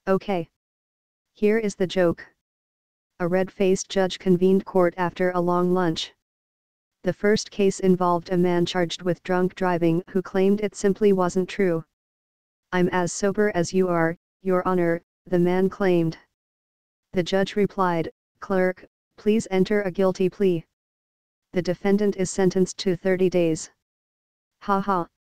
Okay. Here is the joke. A red-faced judge convened court after a long lunch. The first case involved a man charged with drunk driving who claimed it simply wasn't true. "I'm as sober as you are, Your Honor," the man claimed. The judge replied, "Clerk, please enter a guilty plea. The defendant is sentenced to 30 days. Ha ha.